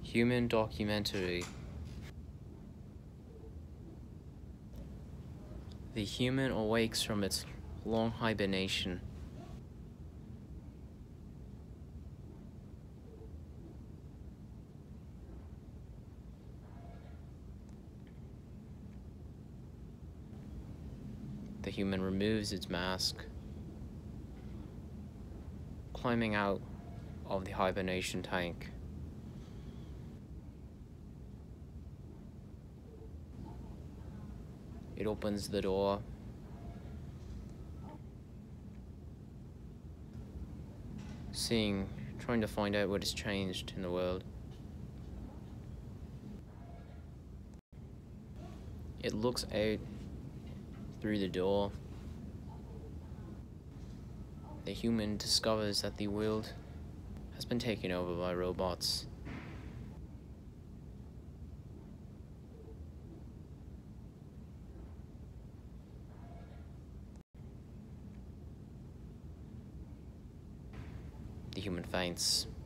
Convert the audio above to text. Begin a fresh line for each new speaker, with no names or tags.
Human documentary. The human awakes from its long hibernation. The human removes its mask, climbing out of the hibernation tank. It opens the door, trying to find out what has changed in the world. It looks out through the door. The human discovers that the world has been taken over by robots. The human faints.